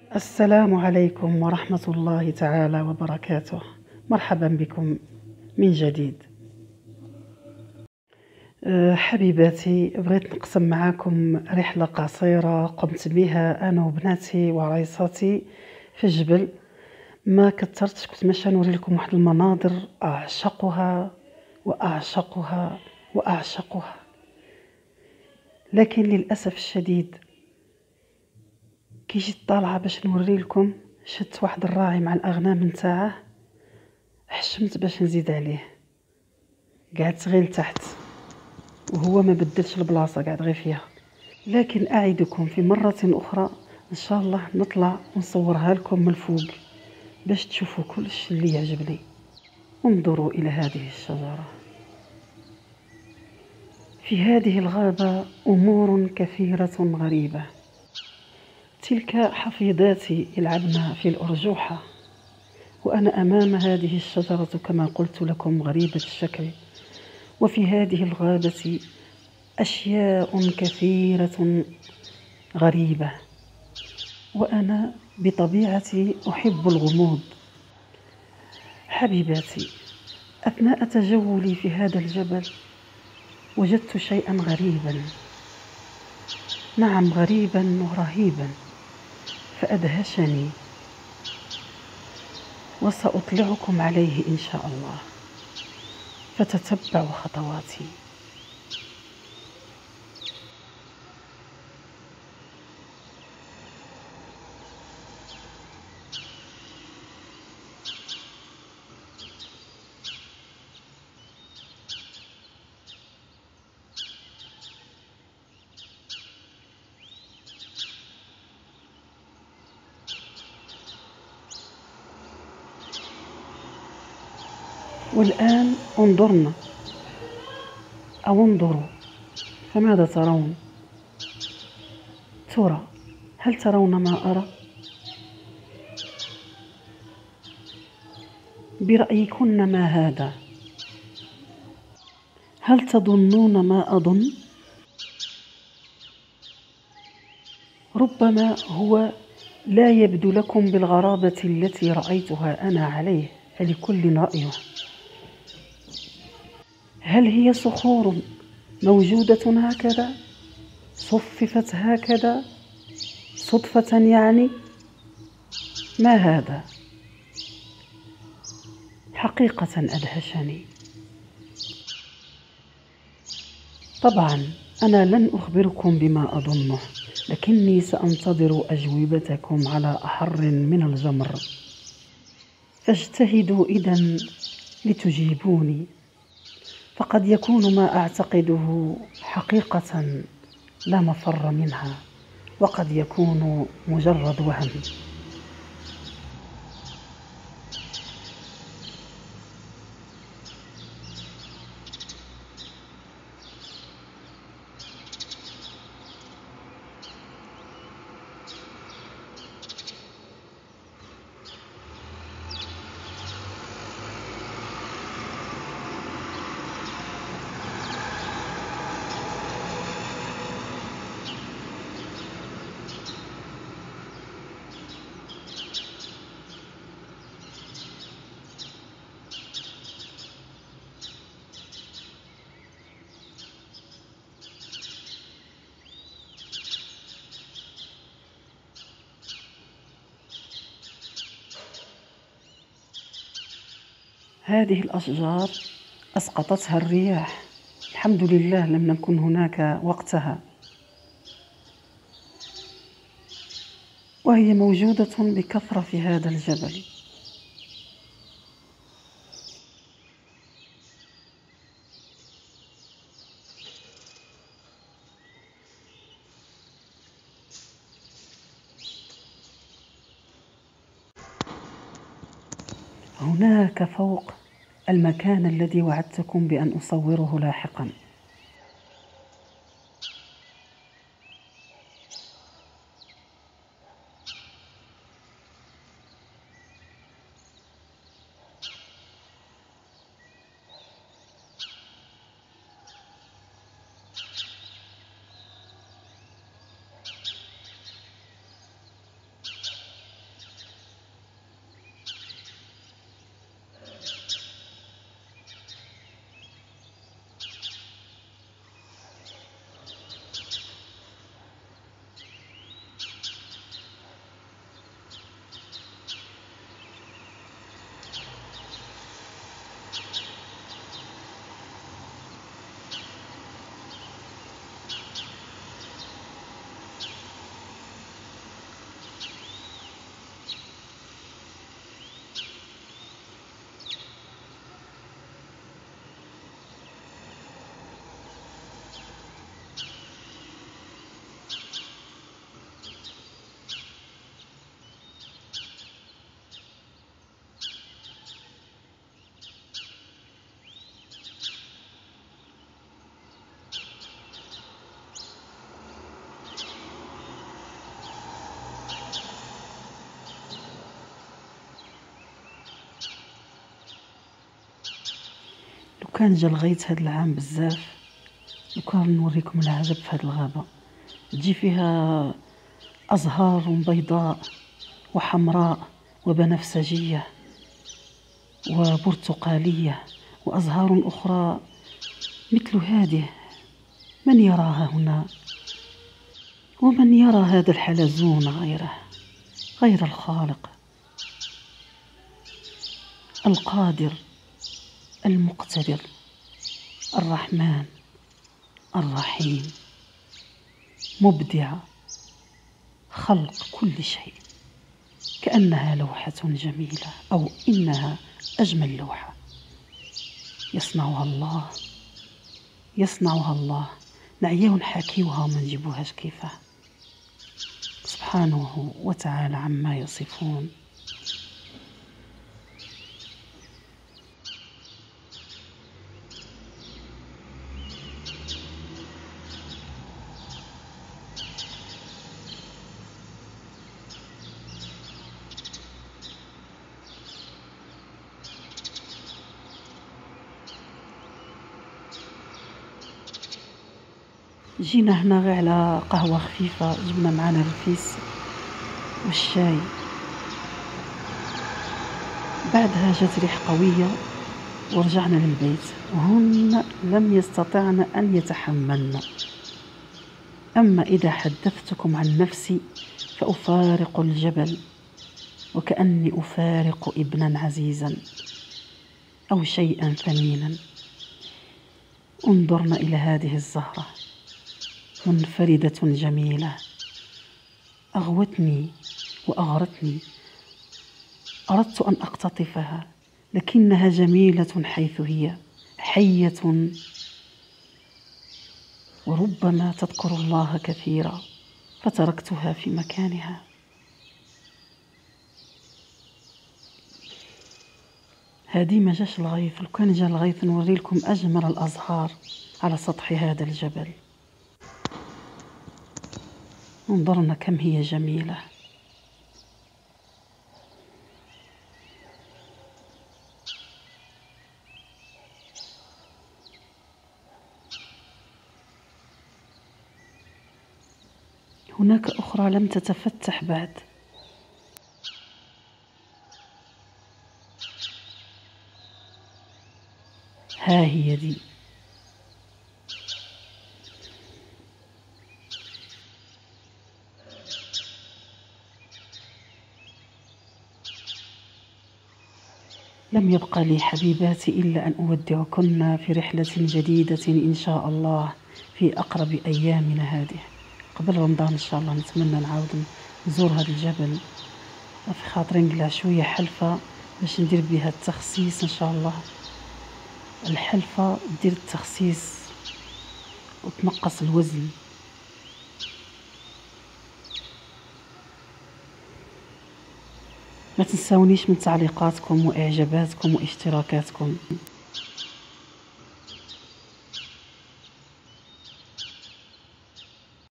السلام عليكم ورحمة الله تعالى وبركاته. مرحبا بكم من جديد. حبيباتي، بغيت نقسم معاكم رحلة قصيرة قمت بها أنا وبناتي وعريصاتي في الجبل. ما كثرتش، كنت ماشيه نوري لكم واحد المناظر أعشقها وأعشقها وأعشقها، لكن للأسف الشديد كي جيت طالعة باش نوري لكم شدت واحد الراعي مع الأغنام نتاعه، حشمت باش نزيد عليه، قعدت غير لتحت وهو ما بدلش البلاصة، قاعد غير فيها. لكن أعدكم في مرة أخرى إن شاء الله نطلع ونصورها لكم من الفوق باش تشوفوا كلش اللي يعجبني. انظروا إلى هذه الشجرة. في هذه الغابة أمور كثيرة غريبة. تلك حفيداتي يلعبن في الأرجوحة، وأنا أمام هذه الشجرة كما قلت لكم غريبة الشكل. وفي هذه الغابة أشياء كثيرة غريبة، وأنا بطبيعتي أحب الغموض. حبيباتي، أثناء تجولي في هذا الجبل وجدت شيئا غريبا، نعم غريبا ورهيبا، فأدهشني وسأطلعكم عليه إن شاء الله، فتتبعوا خطواتي. والآن انظرنا أو انظروا، فماذا ترون؟ ترى هل ترون ما أرى؟ برأيكن ما هذا؟ هل تظنون ما أظن؟ ربما هو لا يبدو لكم بالغرابة التي رأيتها أنا عليه، فلكل رأيه. هل هي صخور موجودة هكذا، صففت هكذا صدفة يعني؟ ما هذا؟ حقيقة أدهشني. طبعا أنا لن أخبركم بما أظنه، لكني سأنتظر أجوبتكم على أحر من الجمر، فاجتهدوا إذن لتجيبوني، فقد يكون ما أعتقده حقيقة لا مفر منها، وقد يكون مجرد وهم. هذه الأشجار أسقطتها الرياح، الحمد لله لم نكن هناك وقتها، وهي موجودة بكثرة في هذا الجبل. هناك فوق المكان الذي وعدتكم بأن أصوره لاحقا. وكان جا الغيث هاد العام بزاف، وكان نوريكم العجب في هاد الغابة. تجي فيها أزهار بيضاء وحمراء وبنفسجية وبرتقالية وأزهار أخرى مثل هذه. من يراها هنا؟ ومن يرى هذا الحلزون غير الخالق القادر المقتدر الرحمن الرحيم، مبدع خلق كل شيء. كأنها لوحة جميلة، أو إنها أجمل لوحة يصنعها الله. نعياه نحاكيوها وما نجيبوهاش كيفاه، سبحانه وتعالى عما يصفون. جينا هنا غير على قهوة خفيفة، جبنا معنا الرفيس والشاي. بعدها جات ريح قوية ورجعنا للبيت، وهن لم يستطعن أن يتحملن. أما إذا حدثتكم عن نفسي فأفارق الجبل وكأني أفارق ابنا عزيزا أو شيئا ثمينا. انظرن إلى هذه الزهرة منفردة جميلة، أغوتني وأغرتني. أردت أن أقتطفها، لكنها جميلة حيث هي، حية وربما تذكر الله كثيرا، فتركتها في مكانها. هذه ما جاش الغيث، لو كان جا الغيث نوري لكم أجمل الأزهار على سطح هذا الجبل. انظرنا كم هي جميلة. هناك أخرى لم تتفتح بعد. ها هي دي. لم يبقى لي حبيباتي إلا أن أودعكن في رحلة جديدة إن شاء الله في أقرب أيامنا هذه. قبل رمضان إن شاء الله نتمنى نعاود نزور هذا الجبل. في خاطري نقلع شوية حلفة باش ندير بها التخسيس إن شاء الله. الحلفة دير التخسيس وتنقص الوزن. ما تنسونيش من تعليقاتكم وإعجاباتكم واشتراكاتكم.